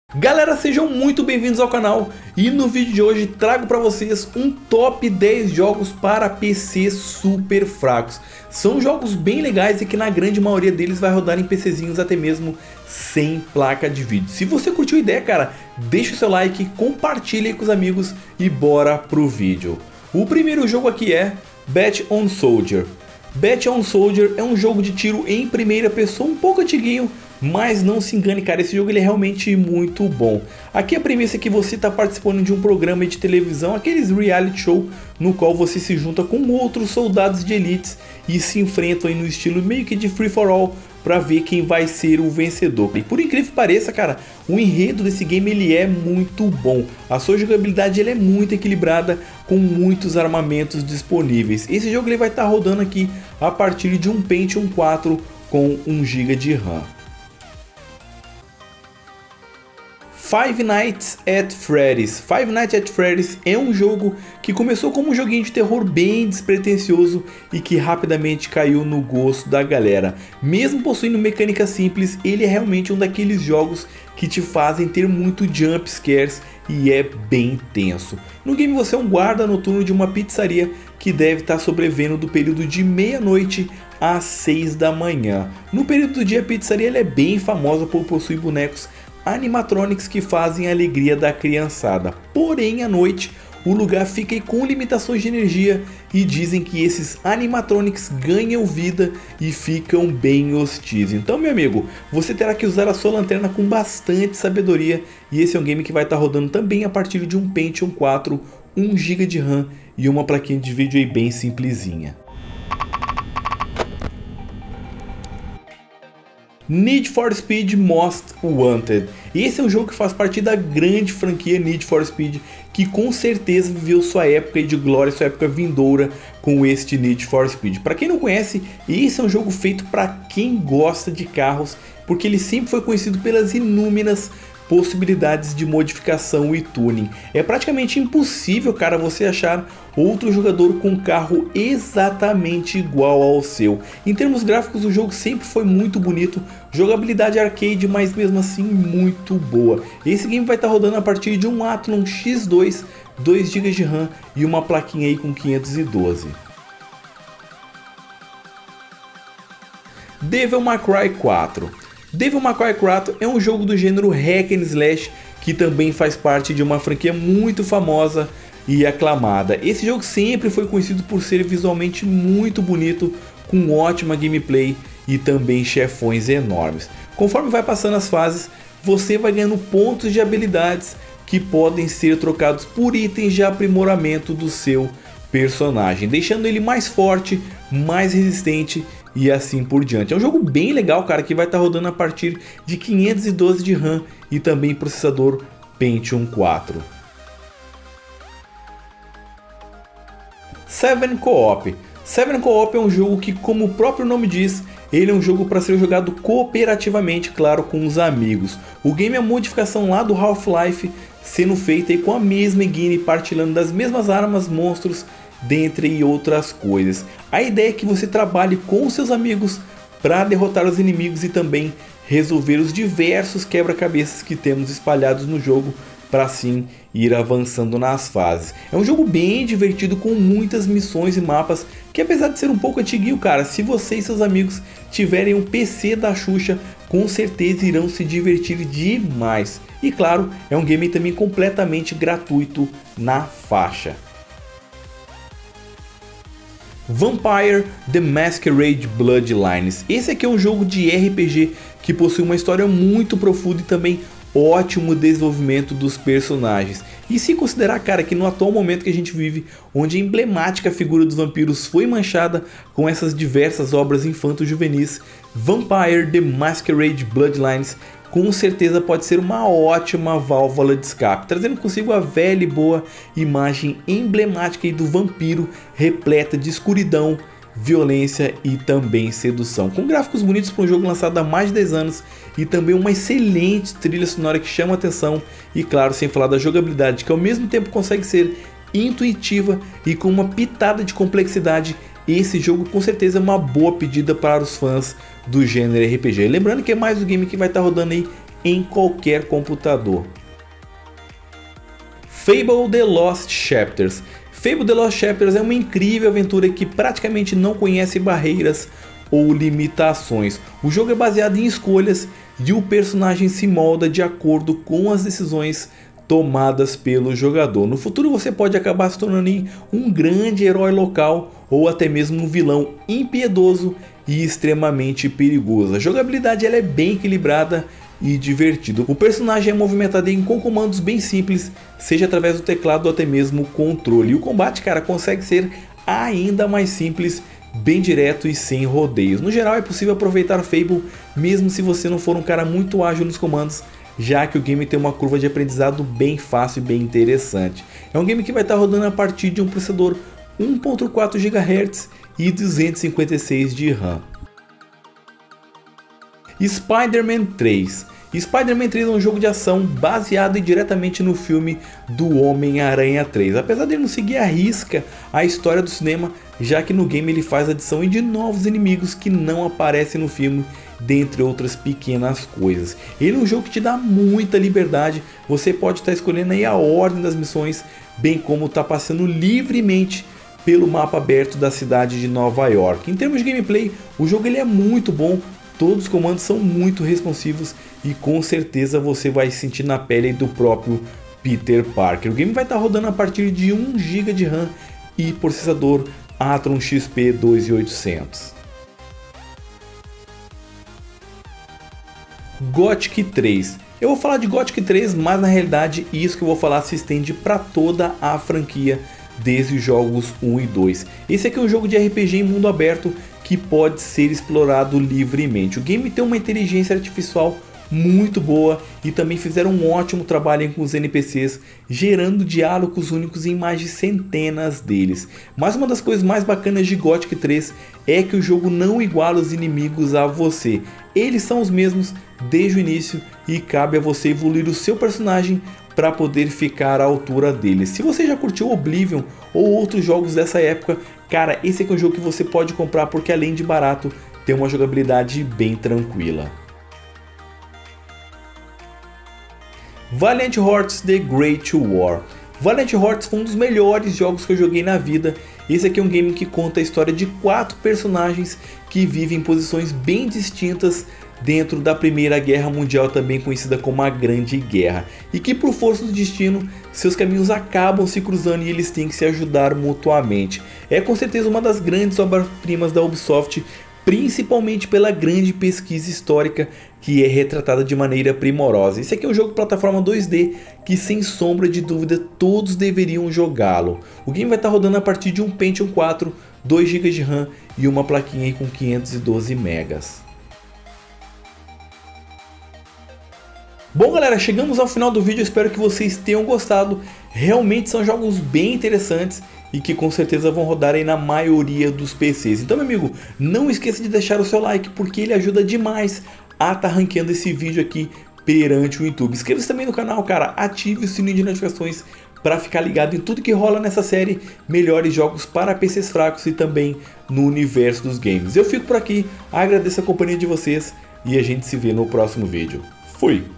Galera, sejam muito bem-vindos ao canal e no vídeo de hoje trago para vocês um top 10 jogos para PC super fracos. São jogos bem legais e que na grande maioria deles vai rodar em PCzinhos até mesmo sem placa de vídeo. Se você curtiu a ideia, cara, deixa o seu like, compartilha aí com os amigos e bora pro vídeo. O primeiro jogo aqui é Bat-on Soldier. Bat-on Soldier é um jogo de tiro em primeira pessoa um pouco antiguinho, mas não se engane, cara, esse jogo ele é realmente muito bom. Aqui a premissa é que você está participando de um programa de televisão, aqueles reality show, no qual você se junta com outros soldados de elites e se enfrentam aí no estilo meio que de free for all para ver quem vai ser o vencedor. E por incrível que pareça, cara, o enredo desse game ele é muito bom. A sua jogabilidade ele é muito equilibrada, com muitos armamentos disponíveis. Esse jogo ele vai estar rodando aqui a partir de um Pentium 4 com 1 GB de RAM. Five Nights at Freddy's. Five Nights at Freddy's é um jogo que começou como um joguinho de terror bem despretensioso e que rapidamente caiu no gosto da galera. Mesmo possuindo mecânica simples, ele é realmente um daqueles jogos que te fazem ter muito jump scares e é bem tenso. No game você é um guarda noturno de uma pizzaria que deve estar sobrevivendo do período de meia-noite às 6 da manhã. No período do dia a pizzaria ela é bem famosa por possuir bonecos animatronics que fazem a alegria da criançada. Porém, à noite, o lugar fica com limitações de energia e dizem que esses animatronics ganham vida e ficam bem hostis. Então, meu amigo, você terá que usar a sua lanterna com bastante sabedoria e esse é um game que vai estar rodando também a partir de um Pentium 4, 1 GB de RAM e uma plaquinha de vídeo aí bem simplesinha. Need for Speed Most Wanted. Esse é um jogo que faz parte da grande franquia Need for Speed, que com certeza viveu sua época de glória, sua época vindoura com este Need for Speed. Para quem não conhece, esse é um jogo feito para quem gosta de carros, porque ele sempre foi conhecido pelas inúmeras possibilidades de modificação e tuning. É praticamente impossível, cara, você achar outro jogador com um carro exatamente igual ao seu. Em termos gráficos, o jogo sempre foi muito bonito, jogabilidade arcade, mas mesmo assim muito boa. Esse game vai estar rodando a partir de um Athlon X2, 2 GB de RAM e uma plaquinha aí com 512. Devil May Cry 4. Devil May Cry 4 é um jogo do gênero Hack and Slash que também faz parte de uma franquia muito famosa e aclamada. Esse jogo sempre foi conhecido por ser visualmente muito bonito, com ótima gameplay e também chefões enormes. Conforme vai passando as fases, você vai ganhando pontos de habilidades que podem ser trocados por itens de aprimoramento do seu personagem, deixando ele mais forte, mais resistente e assim por diante. É um jogo bem legal, cara, que vai estar rodando a partir de 512 de RAM e também processador Pentium 4. Seven Co-op. Seven Co-op é um jogo que, como o próprio nome diz, ele é um jogo para ser jogado cooperativamente, claro, com os amigos. O game é uma modificação lá do Half-Life, sendo feita aí com a mesma engine, partilhando das mesmas armas, monstros, dentre outras coisas. A ideia é que você trabalhe com seus amigos para derrotar os inimigos e também resolver os diversos quebra-cabeças que temos espalhados no jogo, para assim ir avançando nas fases. É um jogo bem divertido, com muitas missões e mapas, que apesar de ser um pouco antiguinho, cara, se você e seus amigos tiverem um PC da Xuxa, com certeza irão se divertir demais. E claro, é um game também completamente gratuito na faixa. Vampire: The Masquerade Bloodlines. Esse aqui é um jogo de RPG que possui uma história muito profunda e também ótimo desenvolvimento dos personagens. E se considerar, cara, que no atual momento que a gente vive, onde a emblemática figura dos vampiros foi manchada com essas diversas obras infanto-juvenis, Vampire: The Masquerade Bloodlines com certeza pode ser uma ótima válvula de escape, trazendo consigo a velha e boa imagem emblemática aí do vampiro, repleta de escuridão, violência e também sedução. Com gráficos bonitos para um jogo lançado há mais de 10 anos e também uma excelente trilha sonora que chama a atenção e, claro, sem falar da jogabilidade, que ao mesmo tempo consegue ser intuitiva e com uma pitada de complexidade. Esse jogo com certeza é uma boa pedida para os fãs do gênero RPG. Lembrando que é mais um game que vai estar rodando aí em qualquer computador. Fable The Lost Chapters. Fable The Lost Chapters é uma incrível aventura que praticamente não conhece barreiras ou limitações. O jogo é baseado em escolhas e o personagem se molda de acordo com as decisões tomadas pelo jogador. No futuro você pode acabar se tornando um grande herói local ou até mesmo um vilão impiedoso e extremamente perigoso. A jogabilidade ela é bem equilibrada e divertido. O personagem é movimentado com comandos bem simples, seja através do teclado ou até mesmo controle. E o combate, cara, consegue ser ainda mais simples, bem direto e sem rodeios. No geral é possível aproveitar Fable mesmo se você não for um cara muito ágil nos comandos, já que o game tem uma curva de aprendizado bem fácil e bem interessante. É um game que vai estar rodando a partir de um processador 1.4 GHz e 256 de RAM. Spider-Man 3. Spider-Man 3 é um jogo de ação baseado diretamente no filme do Homem-Aranha 3. Apesar de ele não seguir à risca a história do cinema, já que no game ele faz adição de novos inimigos que não aparecem no filme, dentre outras pequenas coisas. Ele é um jogo que te dá muita liberdade, você pode estar escolhendo aí a ordem das missões, bem como estar passando livremente pelo mapa aberto da cidade de Nova York. Em termos de gameplay, o jogo ele é muito bom. Todos os comandos são muito responsivos e com certeza você vai sentir na pele do próprio Peter Parker. O game vai estar rodando a partir de 1 GB de RAM e processador Athlon XP 2800. Gothic 3. Eu vou falar de Gothic 3, mas na realidade isso que eu vou falar se estende para toda a franquia desde os jogos 1 e 2. Esse aqui é um jogo de RPG em mundo aberto que pode ser explorado livremente. O game tem uma inteligência artificial muito boa e também fizeram um ótimo trabalho com os NPCs, gerando diálogos únicos em mais de centenas deles. Mas uma das coisas mais bacanas de Gothic 3 é que o jogo não iguala os inimigos a você. Eles são os mesmos desde o início e cabe a você evoluir o seu personagem para poder ficar à altura deles. Se você já curtiu Oblivion ou outros jogos dessa época, cara, esse aqui é um jogo que você pode comprar porque além de barato, tem uma jogabilidade bem tranquila. Valiant Hearts The Great War. Valiant Hearts foi um dos melhores jogos que eu joguei na vida. Esse aqui é um game que conta a história de 4 personagens que vivem em posições bem distintas dentro da Primeira Guerra Mundial, também conhecida como a Grande Guerra, e que por força do destino seus caminhos acabam se cruzando e eles têm que se ajudar mutuamente. É com certeza uma das grandes obras-primas da Ubisoft, principalmente pela grande pesquisa histórica que é retratada de maneira primorosa. Esse aqui é um jogo de plataforma 2D que sem sombra de dúvida todos deveriam jogá-lo. O game vai estar rodando a partir de um Pentium 4, 2 GB de RAM e uma plaquinha aí com 512 MB. Bom galera, chegamos ao final do vídeo, eu espero que vocês tenham gostado. Realmente são jogos bem interessantes e que com certeza vão rodar aí na maioria dos PCs. Então meu amigo, não esqueça de deixar o seu like porque ele ajuda demais a estar ranqueando esse vídeo aqui perante o YouTube. Inscreva-se também no canal, cara, ative o sininho de notificações para ficar ligado em tudo que rola nessa série Melhores Jogos para PCs Fracos e também no universo dos games. Eu fico por aqui, agradeço a companhia de vocês e a gente se vê no próximo vídeo. Fui!